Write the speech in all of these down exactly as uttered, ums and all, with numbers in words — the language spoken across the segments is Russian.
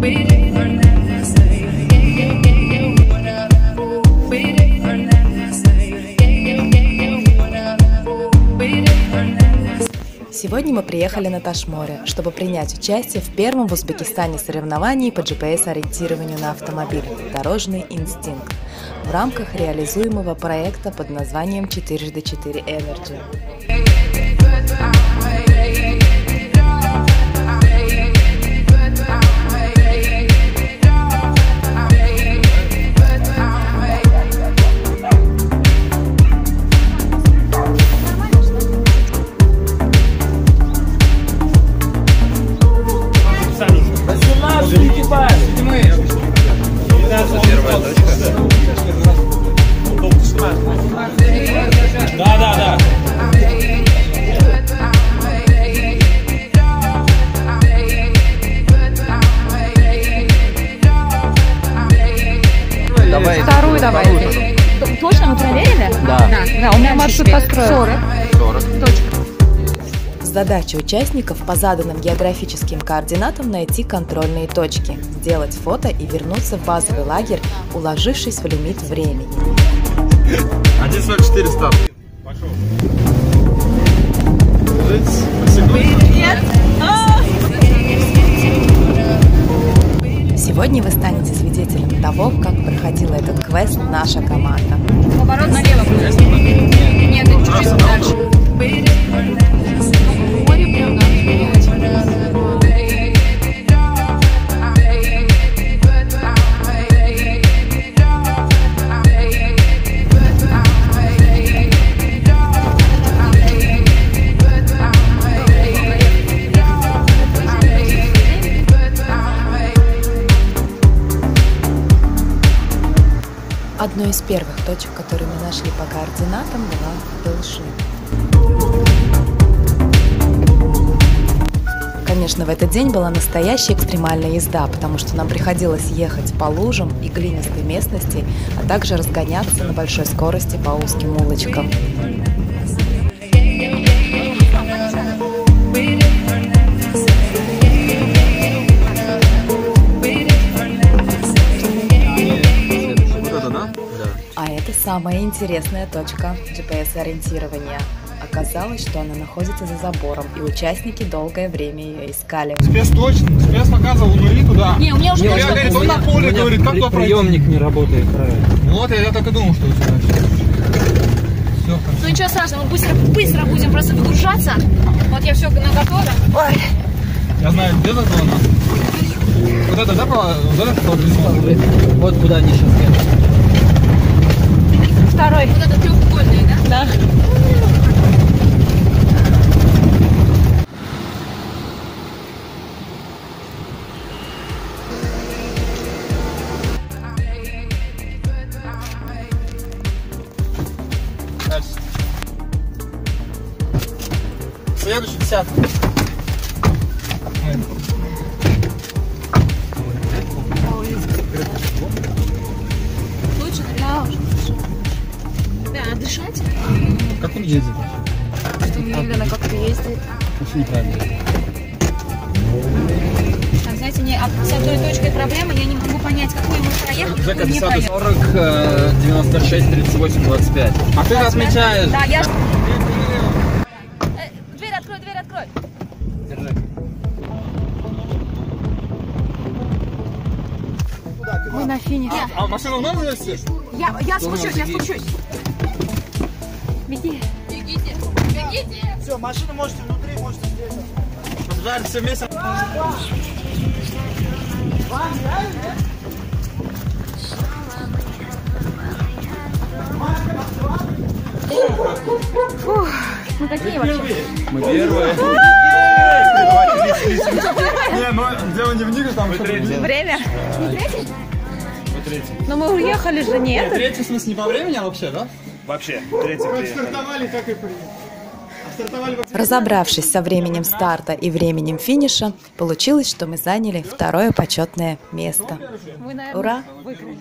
Сегодня мы приехали на Ташморе, чтобы принять участие в первом в Узбекистане соревновании по джи пи эс-ориентированию на автомобиле «Дорожный инстинкт» в рамках реализуемого проекта под названием четыре на четыре Energy. Первая точка. Да, да, да. Давай. Вторую давай. Точно мы проверили? Да. Да, да, у меня маршрут построен. сорок. сорок. Точка. Задача участников по заданным географическим координатам найти контрольные точки, сделать фото и вернуться в базовый лагерь, уложившись в лимит времени. один сорок четыре старт. Пошел. Нет. Сегодня вы станете свидетелем того, как проходила этот квест наша команда. Поворот налево будет. Нет, это чуть-чуть дальше. Море прям надо менять. Одной из первых точек, которые мы нашли по координатам, была Белши. Конечно, в этот день была настоящая экстремальная езда, потому что нам приходилось ехать по лужам и глинистой местности, а также разгоняться на большой скорости по узким улочкам. А это самая интересная точка джи пи эс-ориентирования. Оказалось, что она находится за забором, и участники долгое время ее искали. Спец точно, спец показывал нули туда. Не, у меня уже я, говорит, он на поле говорит, как туда пройти. Приемник не работает правильно. Вот, я, я так и думал, что у тебя. Все, ну ничего страшного, мы быстро, быстро будем просто выгружаться. Вот я все наготове. Ой. Я знаю, где это было. Вот это, да, по, вот это, вот куда они сейчас едут. Второй. Вот это треугольный, да? Да. Дальше. Следующий десятый. Лучше, да, уже. Да, дышать. Как он ездит? Что медленно как-то ездит. Очень неправильно. Так, знаете, мне с одной точкой проблема, я не могу понять, какую мы проехали, какую не проехали. сорок, девяносто шесть, тридцать восемь, двадцать пять. А ты отмечаешь? Да, я... Э, дверь открой, дверь открой. Держи. Мы на финише. А машину надо завести? Я, я спущусь, я спущусь. Беги. Бегите, бегите. Все, машину можете внутри, можете здесь. Поджарить все вместе. Фух, мы какие вообще? Мы первые. Не, ну дело не в них, там Время? Не третий? Третий. Но мы уехали же, нет? Третий, в смысле, не по времени, а вообще, да? Вообще, третий приехали. Стартовали, как и принято. Разобравшись со временем старта и временем финиша, получилось, что мы заняли второе почетное место. Мы, наверное, Ура! выиграли.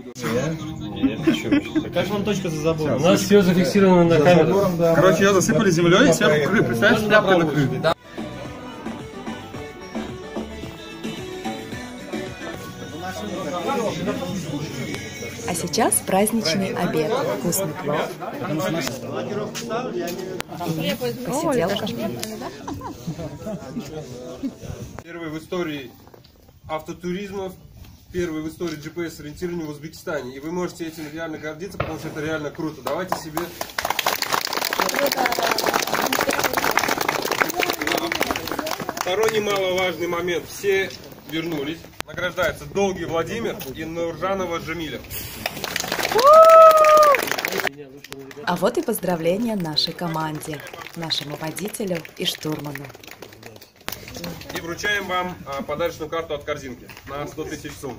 Какая же вам точка за забором? У нас все зафиксировано на камеру. Короче, ее засыпали землей и сверху крыли. Представляешь, тряпкой накрыли. А сейчас праздничный обед. Вкусный плов и посиделка. Первый в истории автотуризма, первый в истории джи пи эс-ориентирования в Узбекистане. И вы можете этим реально гордиться, потому что это реально круто. Давайте себе... Второй немаловажный момент. Все вернулись. Награждается Долгий Владимир и Нуржанова Джамиля. А вот и поздравления нашей команде, нашему водителю и штурману. И вручаем вам а, подарочную карту от корзинки на сто тысяч сумм.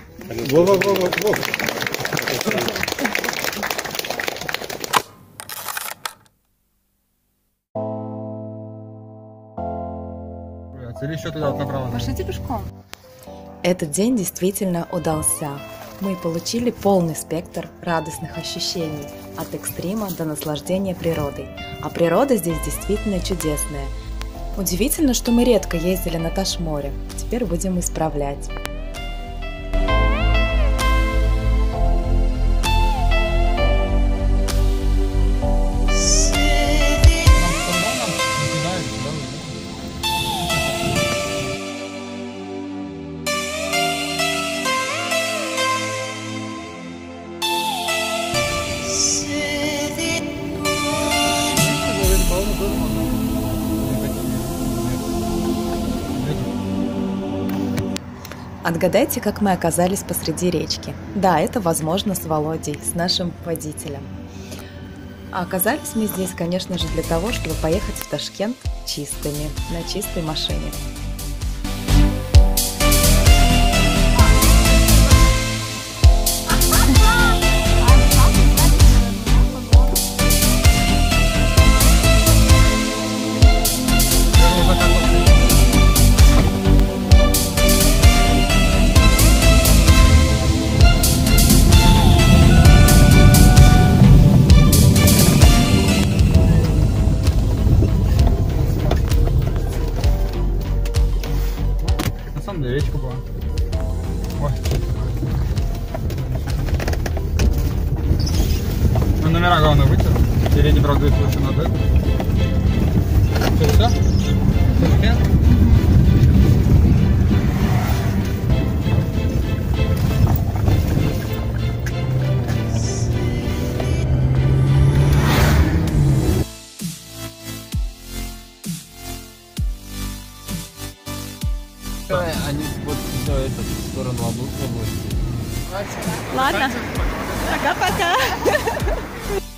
Или еще туда вот направо. Пошлите пешком. Этот день действительно удался. Мы получили полный спектр радостных ощущений, от экстрима до наслаждения природой. А природа здесь действительно чудесная. Удивительно, что мы редко ездили на Ташморе. Теперь будем исправлять. Отгадайте, как мы оказались посреди речки. Да, это возможно с Володей, с нашим водителем. А оказались мы здесь, конечно же, для того, чтобы поехать в Ташкент чистыми, на чистой машине. Речка была. Ой, что это? Ну, номера главное вытер. Передний, правда, это очень надо. Что это? Ташкент? Они вот все это в сторону области. Ладно. Пока-пока.